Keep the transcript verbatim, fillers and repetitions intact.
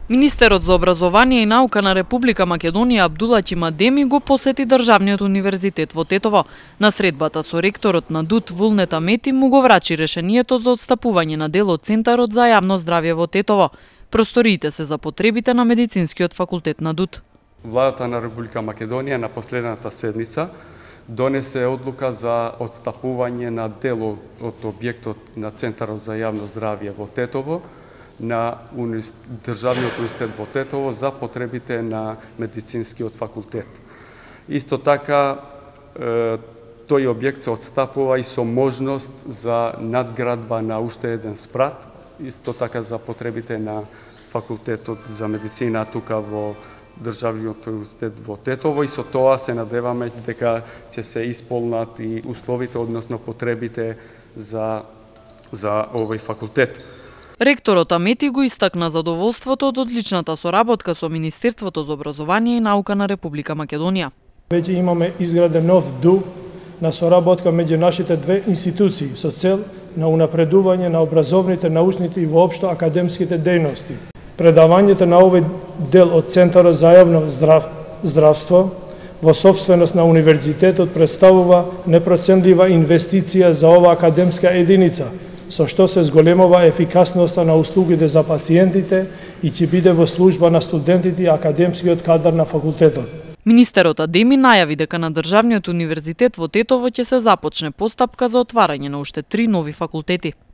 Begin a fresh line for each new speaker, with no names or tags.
Министерот за образование и наука на Република Македонија Абдулаќи Мадеми го посети Државниот универзитет во Тетово. На средбата со ректорот на ДУТ Вулнет Амети му го врачи решението за отстапување на дел од Центарот за јавно здравје во Тетово. Просториите се за потребите на Медицинскиот факултет на ДУТ.
Владата на Република Македонија на последната седница донесе одлука за отстапување на дел од објектот на Центарот за јавно здравје во Тетово на Државниот универзитет во Тетово за потребите на Медицинскиот факултет. Исто така, тој објект се отстапува и со можност за надградба на уште еден спрат, исто така за потребите на Факултетот за медицина тука во Државниот универзитет во Тетово, и со тоа се надеваме дека ќе се исполнат и условите, односно потребите за, за овој факултет.
Ректорот Амети го истакна задоволството од одличната соработка со Министерството за образование и наука на Република Македонија.
Веќе имаме изграден нов дух на соработка меѓу нашите две институции со цел на унапредување на образовните, научните и воопшто академските дејности. Предавањето на овој дел од Центарот за јавно здрав, здравство во собственост на универзитетот представува непроценлива инвестиција за оваа академска единица, со што се зголемува ефикасноста на услугите за пациентите и ќе биде во служба на студентите и академскиот кадар на факултетот.
Министерот Адеми најави дека на Државниот универзитет во Тетово ќе се започне постапка за отварање на уште три нови факултети.